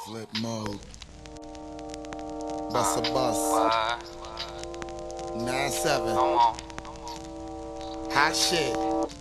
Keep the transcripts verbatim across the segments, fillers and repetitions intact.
Flip mode. Bust a bus. nine seven. Hot shit.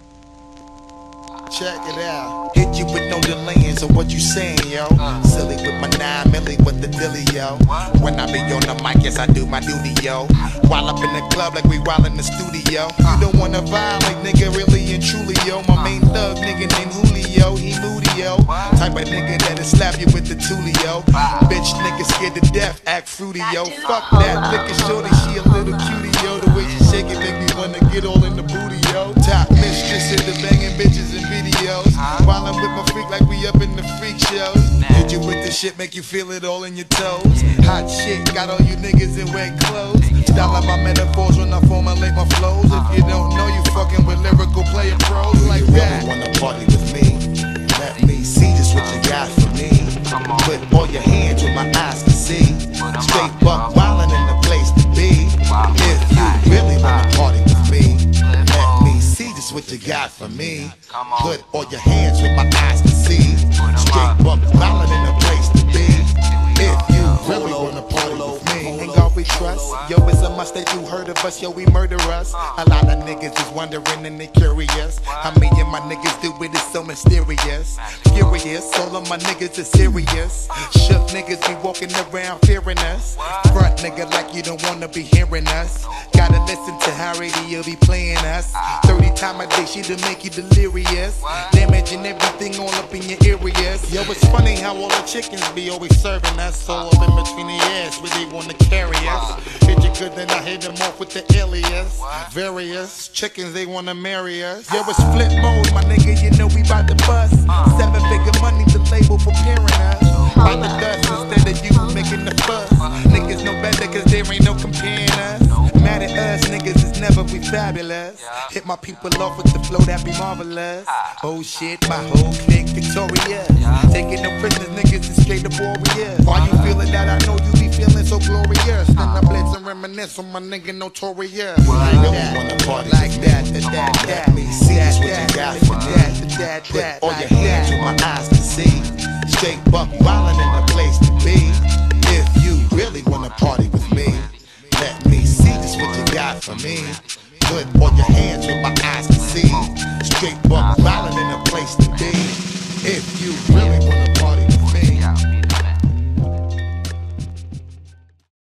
Check it out. Hit you with no delaying, so what you saying, yo? Silly with my nine milli with the dilly, yo. When I be on the mic, yes, I do my duty, yo. While up in the club like we while in the studio. You don't wanna violate, nigga, really and truly, yo. My main thug, nigga named Julio, he moody, yo. Type of nigga that'll slap you with the tulio. Bitch, nigga scared to death, act fruity, yo. Fuck that, look at shorty, she a little cutie, yo. The way she shake it make me wanna get all in the booty, yo. Top mistress in the banging bitches and videos. While I'm with my freak like we up in the freak shows. Did you with the shit make you feel it all in your toes? Hot shit, got all you niggas in wet clothes. Style out my metaphors when I formulate my flows. If you don't know, you fucking with lyrical player pros like that. You really wanna party with me? Let me see just what you got for me. Put all your hands where my eyes can see. Straight buck wildin' in the place to be. If you really wanna party with me, let me see just what you got for me. Put all your hands where my eyes can see. Straight buck wildin' in the place to be. If you really wanna party with me, ain't God we trust. Yo, it's a must that you heard of us. Yo, we murder us. A lot of niggas is wondering and they curious. How me and my niggas do it is so mysterious. Furious, all of my niggas are serious. Shook niggas be walking around fearing us. Front nigga like you don't wanna be hearing us. Gotta listen to how radio be playing us. thirty times a day, she'll make you delirious. Damaging everything all up in your areas. Yo, it's funny how all the chickens be always serving us. All in between the ass where they wanna carry us. Hit you good, then I hit them off with the alias. Various chickens, they wanna marry us. Yo, it's flip mode, my nigga, you know we bout to bust. Seven figure money, the label preparing us. Bout the dust instead of you making the fuss. Niggas know better cause there ain't no comparing us. Mad at us, niggas is never we fabulous. Hit my people off with the flow that be marvelous. Oh shit, my whole clique victorious. Taking no prisoners, niggas is straight up warriors. Why you feeling that? I know you be feeling so glorious. Then I blitz and reminisce on my nigga notorious. Like that, wanna party like that, that, that, that. Let me see just what you got for me. Put all your hands where my eyes can see. Straight buck wildin' in the place to be. If you really wanna party with me, let me see just what you got for me. Put all your hands where